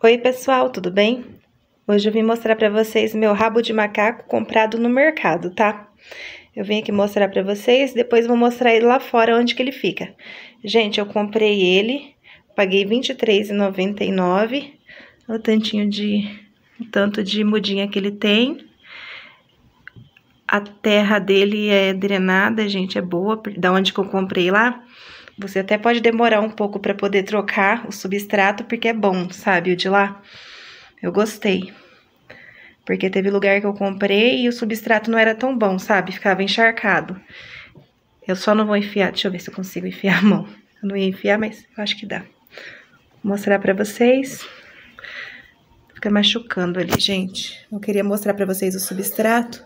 Oi pessoal, tudo bem? Hoje eu vim mostrar pra vocês meu rabo de macaco comprado no mercado, tá? Eu vim aqui mostrar pra vocês, depois vou mostrar ele lá fora onde que ele fica. Gente, eu comprei ele, paguei R$ 23,99, o tanto de mudinha que ele tem. A terra dele é drenada, gente, é boa, da onde que eu comprei lá. Você até pode demorar um pouco para poder trocar o substrato, porque é bom, sabe, o de lá. Eu gostei. Porque teve lugar que eu comprei e o substrato não era tão bom, sabe? Ficava encharcado. Eu só não vou enfiar, deixa eu ver se eu consigo enfiar a mão. Eu não ia enfiar, mas eu acho que dá. Vou mostrar pra vocês. Fica machucando ali, gente. Eu queria mostrar pra vocês o substrato.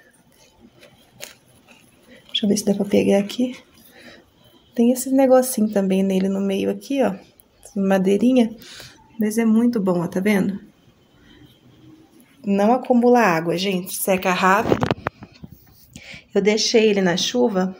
Deixa eu ver se dá pra pegar aqui. Tem esses negocinhos também nele no meio aqui, ó. Madeirinha. Mas é muito bom, ó, tá vendo? Não acumula água, gente. Seca rápido. Eu deixei ele na chuva.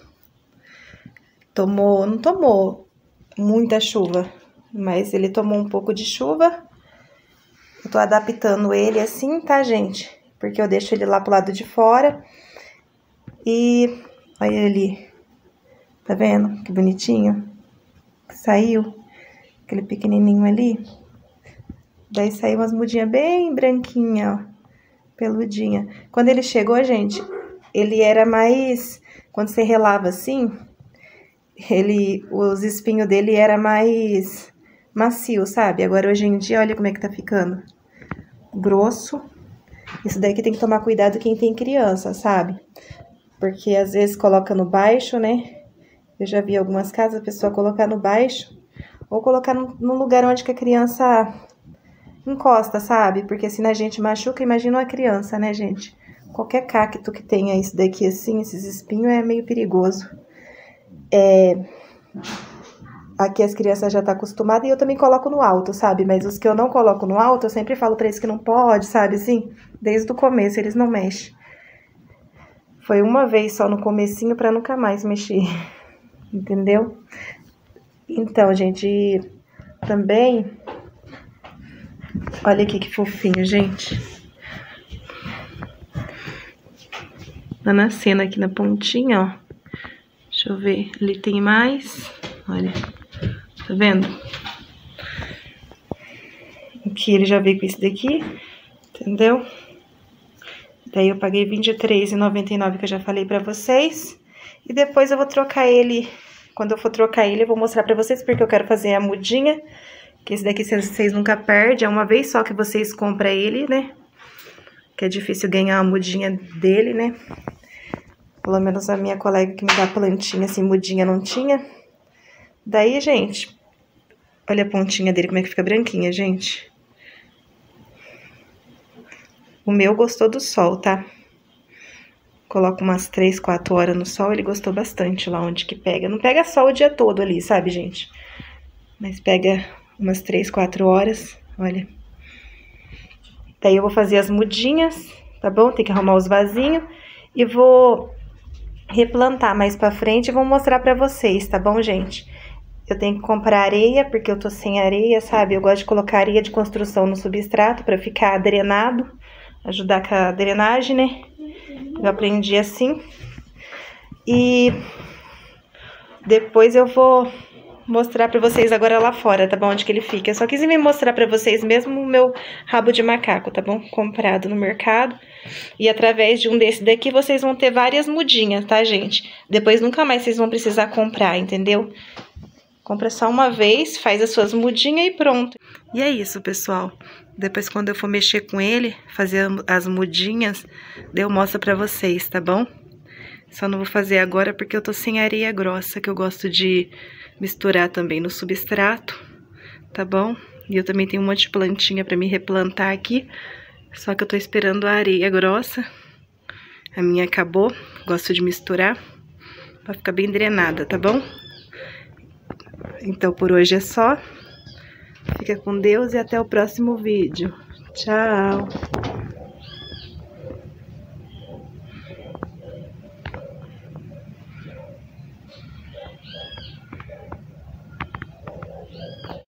Não tomou muita chuva, mas ele tomou um pouco de chuva. Eu tô adaptando ele assim, tá, gente? Porque eu deixo ele lá pro lado de fora. E olha ele ali. Tá vendo? Que bonitinho. Saiu. Aquele pequenininho ali. Daí saiu umas mudinhas bem branquinhas, ó. Peludinha. Quando ele chegou, gente, ele era mais... Quando você relava assim, os espinhos dele era mais macio, sabe? Agora, hoje em dia, olha como é que tá ficando. Grosso. Isso daí que tem que tomar cuidado quem tem criança, sabe? Porque às vezes coloca no baixo, né? Eu já vi algumas casas a pessoa colocar no baixo ou colocar no lugar onde que a criança encosta, sabe? Porque assim a gente machuca, imagina uma criança, né, gente? Qualquer cacto que tenha isso daqui assim, esses espinhos, é meio perigoso. Aqui as crianças já estão acostumadas e eu também coloco no alto, sabe? Mas os que eu não coloco no alto, eu sempre falo pra eles que não pode, sabe? Assim, desde o começo eles não mexem. Foi uma vez só no comecinho pra nunca mais mexer. Entendeu? Então, gente, também... Olha aqui que fofinho, gente. Tá nascendo aqui na pontinha, ó. Deixa eu ver. Ali tem mais. Olha. Tá vendo? Aqui ele já veio com isso daqui. Entendeu? Daí eu paguei R$ 23,99, que eu já falei pra vocês. E depois eu vou trocar ele. Quando eu for trocar ele, eu vou mostrar pra vocês, porque eu quero fazer a mudinha. Que esse daqui vocês nunca perdem. É uma vez só que vocês compram ele, né? Que é difícil ganhar a mudinha dele, né? Pelo menos a minha colega que me dá plantinha, assim, mudinha não tinha. Daí, gente, olha a pontinha dele, como é que fica branquinha, gente. O meu gostou do sol, tá? Coloco umas 3, 4 horas no sol, ele gostou bastante lá onde que pega. Não pega sol o dia todo ali, sabe, gente? Mas pega umas 3, 4 horas, olha. Daí eu vou fazer as mudinhas, tá bom? Tem que arrumar os vasinhos e vou replantar mais pra frente e vou mostrar pra vocês, tá bom, gente? Eu tenho que comprar areia, porque eu tô sem areia, sabe? Eu gosto de colocar areia de construção no substrato pra ficar drenado, ajudar com a drenagem, né? Eu aprendi assim. E depois eu vou mostrar pra vocês agora lá fora, tá bom? Onde que ele fica. Eu só quis me mostrar pra vocês mesmo o meu rabo de macaco, tá bom? Comprado no mercado. E através de um desse daqui, vocês vão ter várias mudinhas, tá, gente? Depois nunca mais vocês vão precisar comprar, entendeu? Compra só uma vez, faz as suas mudinhas e pronto. E é isso, pessoal. Depois, quando eu for mexer com ele, fazer as mudinhas, eu mostro pra vocês, tá bom? Só não vou fazer agora porque eu tô sem areia grossa, que eu gosto de misturar também no substrato, tá bom? E eu também tenho um monte de plantinha pra me replantar aqui, só que eu tô esperando a areia grossa. A minha acabou, gosto de misturar pra ficar bem drenada, tá bom? Então, por hoje é só. Fica com Deus e até o próximo vídeo. Tchau!